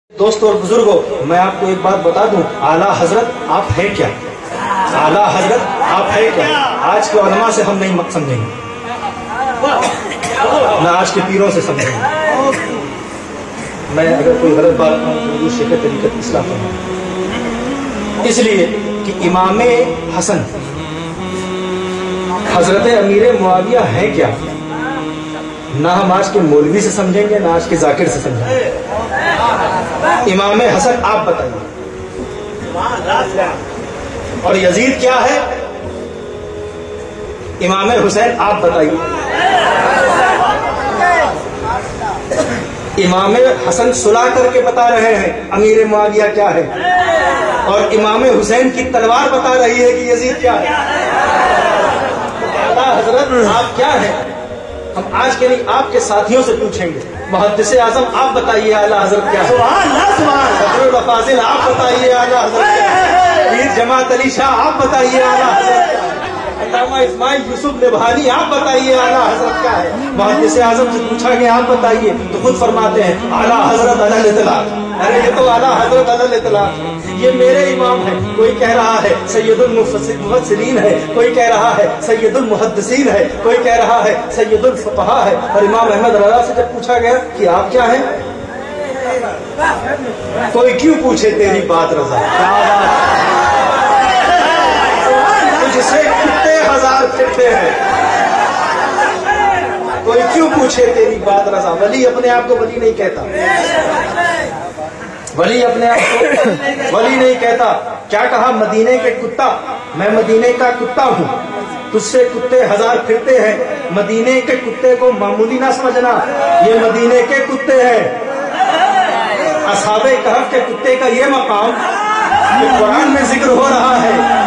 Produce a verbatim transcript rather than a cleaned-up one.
دوستوں اور بزرگوں، میں آپ کو ایک بات بتا دوں، اعلیٰ حضرت آپ ہیں کیا؟ اعلیٰ حضرت آپ ہیں کیا؟ آج کے علماء سے ہم نہیں سمجھیں گے، نہ آج کے پیروں سے سمجھیں گے۔ میں اگر کوئی غلط بات کروں تو شیخ طریقت اصلاح کروں، اس لیے کہ امام حسن حضرت امیر معاویہ ہیں کیا؟ نہ ہم آج کے مولوی سے سمجھیں گے، نہ آج کے ذاکر سے سمجھیں گے۔ امام حسن آپ بتائیے، اور یزید کیا ہے؟ امام حسین آپ بتائیے۔ امام حسن صلح کر کے بتا رہے ہیں امیر معاویہ کیا ہے، اور امام حسین کی تلوار بتا رہی ہے کہ یزید کیا ہے۔ اعلیٰ حضرت آپ کیا ہیں؟ ہم آج کے لیے آپ کے ساتھیوں سے پوچھیں گے، محدث اعظم آپ بتائیے اعلیٰ حضرت کیا ہے، صدر الافاضل آپ بتائیے اعلیٰ حضرت کیا ہے، پیر جماعت علی شاہ آپ بتائیے اعلیٰ حضرت کیا ہے، علامہ اسماعیل یوسف نبھانی آپ بتائیے اعلیٰ حضرت کیا ہے۔ محدث اعظم سے پوچھا گیا آپ بتائیے تو خود فرماتے ہیں اعلیٰ حضرت علی الاطلاق۔ ارے یہ تو اعلیٰ حضرت علی الاطلاق، یہ میرے امام ہے، کوئی کہہ رہا ہے سید المفسرین ہے، کوئی کہہ رہا ہے سید المحدثین ہے، کوئی کہہ رہا ہے سید الفقہاء ہے، اور امام احمد رضا سے جب پوچھا گیا کہ آپ کیا ہیں، کوئی کیوں پوچھے تیری بات رضا، تجھ سے کتنے ہزار پھرتے ہیں، کوئی کیوں پوچھے تیری بات رضا۔ ولی اپنے آپ کو ولی نہیں کہتا، ولی اپنے آپ کو ولی نہیں کہتا۔ کیا کہا؟ مدینے کے کتا، میں مدینے کا کتا ہوں، تجھ سے کتے ہزار پھرتے ہیں، مدینے کے کتے کو معمولی نہ سمجھنا، یہ مدینے کے کتے ہیں۔ اصحاب کہف کے کتے کا یہ مقام کہ قرآن میں ذکر ہو رہا ہے